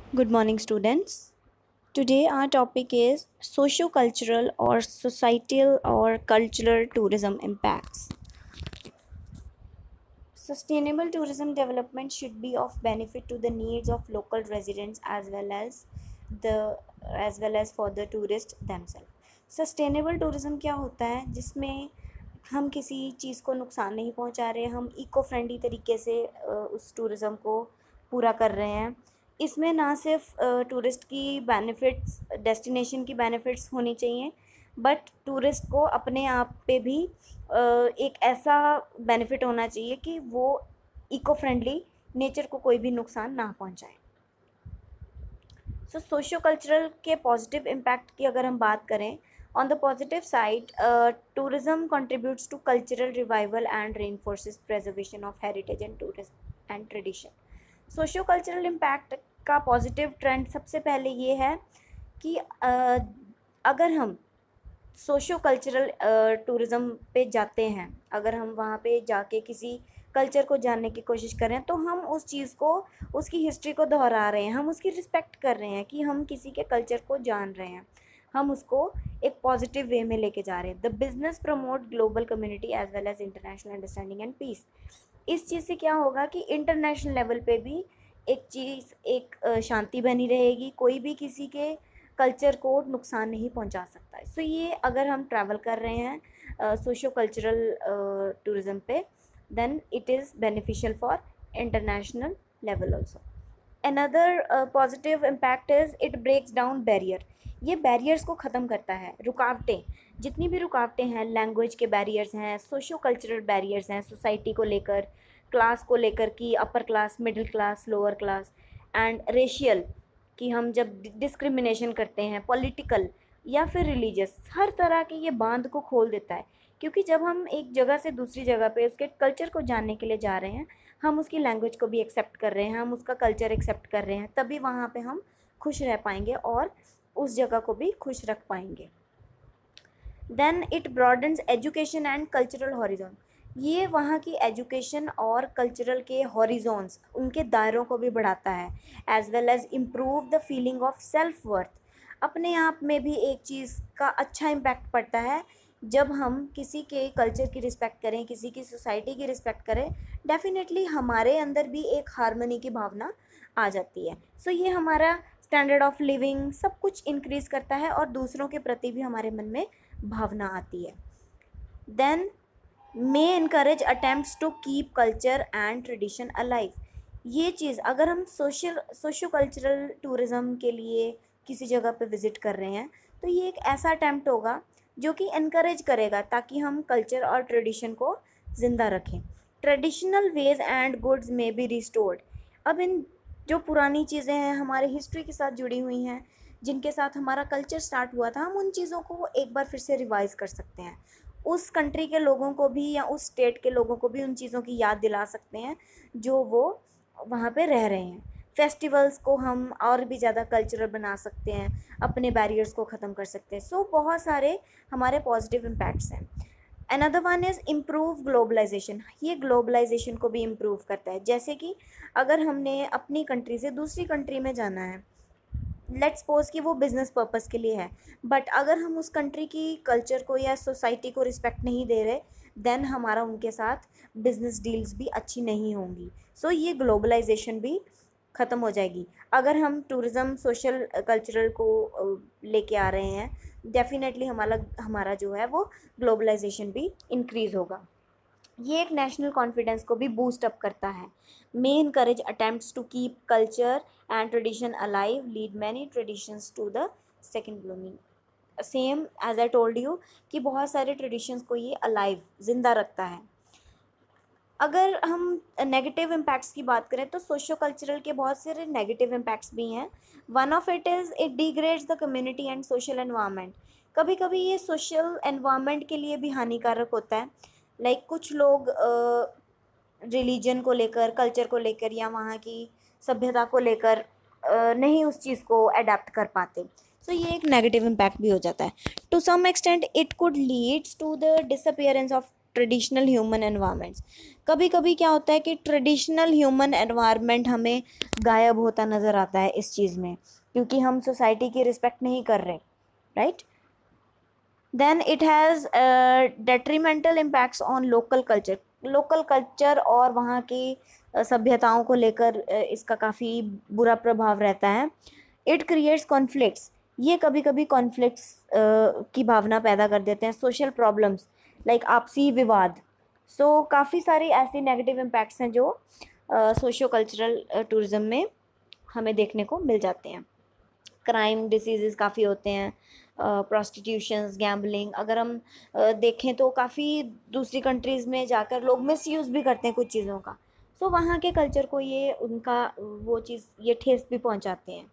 Good morning, students. Today, our topic is socio-cultural or societal or cultural tourism impacts. Sustainable tourism development should be of benefit to the needs of local residents the as well as for the tourists themselves. Sustainable tourism क्या होता है जिसमें हम किसी चीज़ को नुकसान नहीं पहुंचा रहे, हम इको फ्रेंडली तरीके से उस टूरिज़्म को पूरा कर रहे हैं। इसमें ना सिर्फ tourist key benefits, destination key benefits होनी चाहिए, बट टूरिस्ट को अपने आप पे भी एक ऐसा बेनिफिट होना चाहिए कि वो इको फ्रेंडली नेचर को कोई भी नुकसान ना पहुंचाए। सो सोशियो कल्चरल के पॉजिटिव इम्पैक्ट की अगर हम बात करें, on the positive side, tourism contributes to cultural revival and reinforces preservation of heritage and tourism and tradition. Socio cultural impact का पॉजिटिव ट्रेंड सबसे पहले ये है कि अगर हम सोशियो कल्चरल टूरिज़म पे जाते हैं, अगर हम वहाँ पे जाके किसी कल्चर को जानने की कोशिश करें तो हम उस चीज़ को, उसकी हिस्ट्री को दोहरा रहे हैं, हम उसकी रिस्पेक्ट कर रहे हैं कि हम किसी के कल्चर को जान रहे हैं, हम उसको एक पॉजिटिव वे में लेके जा रहे हैं। The business promote global community as well as international understanding and peace. इस चीज़ से क्या होगा कि इंटरनेशनल लेवल पे भी एक शांति बनी रहेगी, कोई भी किसी के कल्चर को नुकसान नहीं पहुंचा सकता है। सो ये अगर हम ट्रैवल कर रहे हैं सोशियो कल्चरल टूरिज़्म पे, then it is beneficial for international level also. Another positive impact is it breaks down barrier. ये बैरियर्स को ख़त्म करता है, रुकावटें, जितनी भी रुकावटें हैं, लैंग्वेज के बैरियर्स हैं, सोशियो कल्चरल बैरियर्स हैं, सोसाइटी को लेकर, क्लास को लेकर कि upper class, middle class, lower class, and racial कि हम जब डिस्क्रिमिनेशन करते हैं, पॉलिटिकल या फिर रिलीजियस, हर तरह के ये बांध को खोल देता है। क्योंकि जब हम एक जगह से दूसरी जगह पे उसके कल्चर को जानने के लिए जा रहे हैं, हम उसकी लैंग्वेज को भी एक्सेप्ट कर रहे हैं, हम उसका कल्चर एक्सेप्ट कर रहे हैं, तभी वहाँ पे हम खुश रह पाएंगे और उस जगह को भी खुश रख पाएंगे। Then it broadens education and cultural horizon. ये वहाँ की एजुकेशन और कल्चरल के हॉरिजॉन्स, उनके दायरों को भी बढ़ाता है, as well as improve the feeling of self worth. अपने आप में भी एक चीज़ का अच्छा इम्पैक्ट पड़ता है जब हम किसी के कल्चर की रिस्पेक्ट करें, किसी की सोसाइटी की रिस्पेक्ट करें, डेफिनेटली हमारे अंदर भी एक हार्मनी की भावना आ जाती है। सो ये हमारा स्टैंडर्ड ऑफ लिविंग सब कुछ इंक्रीज़ करता है और दूसरों के प्रति भी हमारे मन में भावना आती है। Then may encourage attempts to keep culture and tradition alive. ये चीज़ अगर हम सोशियो कल्चरल टूरिज़म के लिए किसी जगह पे विज़िट कर रहे हैं तो ये एक ऐसा अटैम्प्ट होगा जो कि इनकरेज करेगा ताकि हम कल्चर और ट्रेडिशन को ज़िंदा रखें। ट्रेडिशनल वेज एंड गुड्स में बी रिस्टोर्ड। अब इन जो पुरानी चीज़ें हैं, हमारे हिस्ट्री के साथ जुड़ी हुई हैं, जिनके साथ हमारा कल्चर स्टार्ट हुआ था, हम उन चीज़ों को एक बार फिर से रिवाइज़ कर सकते हैं। उस कंट्री के लोगों को भी या उस स्टेट के लोगों को भी उन चीज़ों की याद दिला सकते हैं जो वो वहाँ पे रह रहे हैं। फेस्टिवल्स को हम और भी ज़्यादा कल्चरल बना सकते हैं, अपने बैरियर्स को ख़त्म कर सकते हैं। सो बहुत सारे हमारे पॉजिटिव इम्पैक्ट्स हैं। Another one is improve globalization. ये ग्लोबलाइजेशन को भी इम्प्रूव करता है। जैसे कि अगर हमने अपनी कंट्री से दूसरी कंट्री में जाना है, लेट्स सपोज कि वो बिज़नेस पर्पज़ के लिए है, बट अगर हम उस कंट्री की कल्चर को या सोसाइटी को रिस्पेक्ट नहीं दे रहे, देन हमारा उनके साथ बिज़नेस डील्स भी अच्छी नहीं होंगी। सो ये ग्लोबलाइजेशन भी ख़त्म हो जाएगी। अगर हम टूरिज़्म सोशल कल्चरल को लेके आ रहे हैं, डेफिनेटली हमारा जो है वो ग्लोबलाइजेशन भी इंक्रीज़ होगा। ये एक नेशनल कॉन्फिडेंस को भी बूस्ट अप करता है। May encourage attempts to keep culture and tradition alive, lead many traditions to the second blooming. Same as I told you कि बहुत सारे ट्रेडिशंस को ये अलाइव, ज़िंदा रखता है। अगर हम नेगेटिव इम्पैक्ट्स की बात करें तो सोशो कल्चरल के बहुत सारे नेगेटिव इम्पैक्ट्स भी हैं। One of it is it degrades the community and social environment. कभी कभी ये सोशल एनवायरनमेंट के लिए भी हानिकारक होता है। लाइक कुछ लोग रिलीजन को लेकर, कल्चर को लेकर या वहाँ की सभ्यता को लेकर नहीं उस चीज़ को अडेप्ट कर पाते। सो ये एक नेगेटिव इम्पैक्ट भी हो जाता है। To some extent it could leads to the disappearance of traditional human environments. कभी कभी क्या होता है कि ट्रेडिशनल ह्यूमन एनवायरनमेंट हमें गायब होता नज़र आता है इस चीज़ में, क्योंकि हम सोसाइटी की रिस्पेक्ट नहीं कर रहे, right. Then it has detrimental impacts on local culture. Local culture और वहाँ की सभ्यताओं को लेकर इसका काफ़ी बुरा प्रभाव रहता है। इट क्रिएट्स कॉन्फ्लिक्ट्स, ये कभी कभी कॉन्फ्लिक्ट्स की भावना पैदा कर देते हैं। सोशल प्रॉब्लम्स लाइक आपसी विवाद। सो काफ़ी सारी ऐसी नेगेटिव इम्पैक्ट्स हैं जो सोशियो कल्चरल टूरिज्म में हमें देखने को मिल जाते हैं। क्राइम डिसीजेस काफ़ी होते हैं, प्रोस्टिट्यूशंस, गैम्बलिंग। अगर हम देखें तो काफ़ी दूसरी कंट्रीज़ में जाकर लोग मिसयूज़ भी करते हैं कुछ चीज़ों का। सो वहाँ के कल्चर को ये उनका वो चीज़ ये ठेस भी पहुँचाते हैं।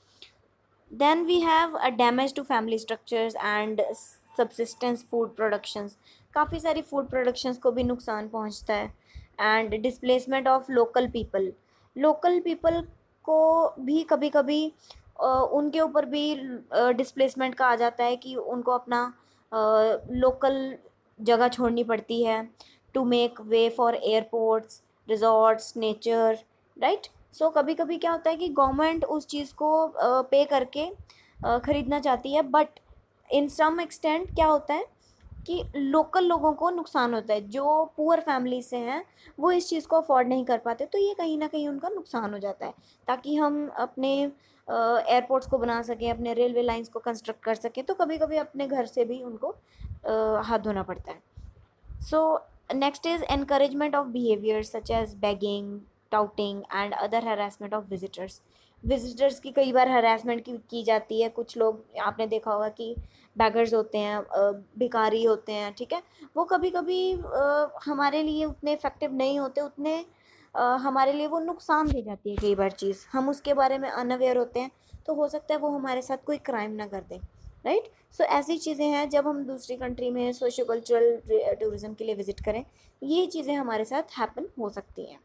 Then we have a damage to family structures and subsistence food productions. काफ़ी सारी फूड प्रोडक्शंस को भी नुकसान पहुँचता है। And displacement of local people. Local people को भी कभी कभी उनके ऊपर भी डिस्प्लेसमेंट का आ जाता है कि उनको अपना लोकल जगह छोड़नी पड़ती है to make way for airports, resorts, nature, right. So कभी कभी क्या होता है कि गवर्नमेंट उस चीज़ को पे करके ख़रीदना चाहती है, बट इन सम एक्सटेंट क्या होता है कि लोकल लोगों को नुकसान होता है। जो पुअर फैमिली से हैं वो इस चीज़ को अफोर्ड नहीं कर पाते, तो ये कहीं ना कहीं उनका नुकसान हो जाता है। ताकि हम अपने एयरपोर्ट्स को बना सकें, अपने रेलवे लाइंस को कंस्ट्रक्ट कर सकें, तो कभी कभी अपने घर से भी उनको हाथ धोना पड़ता है। So next is encouragement of behaviors such as begging, touting and other harassment of visitors। Visitors की कई बार हरासमेंट की जाती है। कुछ लोग आपने देखा होगा कि बैगर्स होते हैं, भिखारी होते हैं, ठीक है। वो कभी कभी हमारे लिए उतने इफेक्टिव नहीं होते, उतने हमारे लिए वो नुकसान दे जाती है कई बार चीज़, हम उसके बारे में अनअवेयर होते हैं, तो हो सकता है वो हमारे साथ कोई क्राइम ना कर दें, राइट। सो ऐसी चीज़ें हैं जब हम दूसरी कंट्री में सोशो कल्चरल टूरिज्म के लिए विजिट करें, ये चीज़ें हमारे साथ हैपन हो सकती हैं।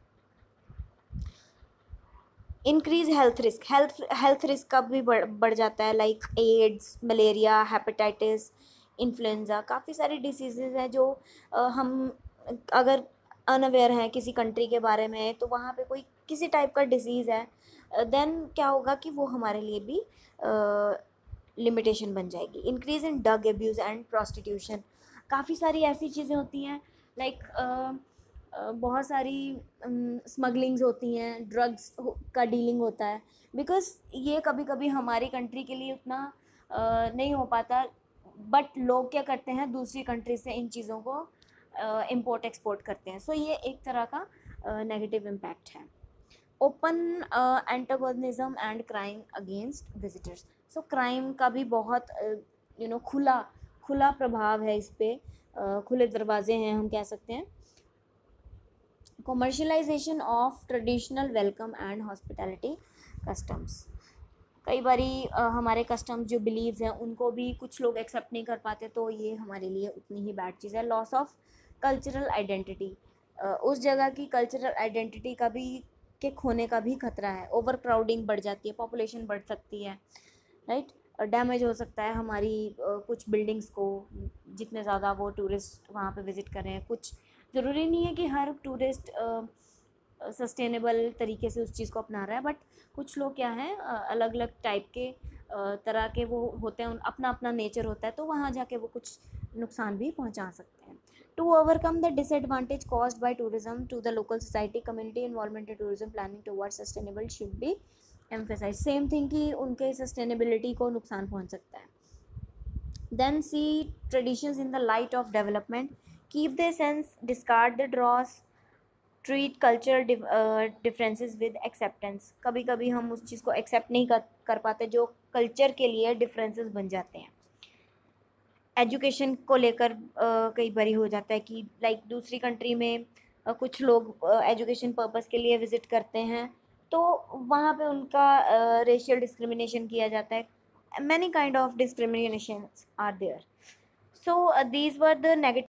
Increase health risk. Health risk का भी बढ़ जाता है, like AIDS, malaria, hepatitis, influenza. काफ़ी सारी डिसीजेज हैं जो हम अगर अनअवेयर हैं किसी कंट्री के बारे में, तो वहाँ पे कोई किसी टाइप का डिसीज़ है, देन क्या होगा कि वो हमारे लिए भी लिमिटेशन बन जाएगी। Increase in drug abuse and prostitution. काफ़ी सारी ऐसी चीज़ें होती हैं, लाइक बहुत सारी स्मगलिंग्स होती हैं, ड्रग्स का डीलिंग होता है, बिकॉज़ ये कभी कभी हमारी कंट्री के लिए उतना नहीं हो पाता, बट लोग क्या करते हैं दूसरी कंट्री से इन चीज़ों को इम्पोर्ट एक्सपोर्ट करते हैं। सो ये एक तरह का नेगेटिव इम्पैक्ट है। Open antagonism and crime against visitors. So crime का भी बहुत खुला प्रभाव है इस पर, खुले दरवाजे हैं हम कह सकते हैं। Commercialization of traditional welcome and hospitality customs. कई बारी हमारे कस्टम्स जो बिलीव्स हैं उनको भी कुछ लोग एक्सेप्ट नहीं कर पाते, तो ये हमारे लिए उतनी ही बैड चीज़ है। Loss of cultural identity. उस जगह की कल्चरल आइडेंटिटी का भी के खोने का भी खतरा है। ओवर क्राउडिंग बढ़ जाती है, पॉपुलेशन बढ़ सकती है, राइट। डैमेज हो सकता है हमारी कुछ बिल्डिंग्स को, जितने ज़्यादा वो टूरिस्ट वहाँ पे विज़िट कर रहे हैं। कुछ ज़रूरी नहीं है कि हर टूरिस्ट सस्टेनेबल तरीके से उस चीज़ को अपना रहा है, बट कुछ लोग क्या हैं अलग अलग टाइप के तरह के वो होते हैं, अपना अपना नेचर होता है, तो वहाँ जाके वो कुछ नुकसान भी पहुँचा सकते हैं। To overcome the disadvantage caused by tourism to the local society, community involvement in tourism planning towards sustainable should be emphasise. Same thing कि उनके सस्टेनेबिलिटी को नुकसान पहुँच सकता है। Then see traditions in the light of development, keep the essence, discard the dross, treat culture differences with acceptance. कभी कभी हम उस चीज़ को एक्सेप्ट नहीं कर पाते जो कल्चर के लिए डिफरेंसेस बन जाते हैं। एजुकेशन को लेकर कई बारी हो जाता है कि लाइक दूसरी कंट्री में कुछ लोग एजुकेशन पर्पस के लिए विज़िट करते हैं, तो वहाँ पे उनका रेशियल डिस्क्रिमिनेशन किया जाता है। Many kind of discriminations are there. So these were the negative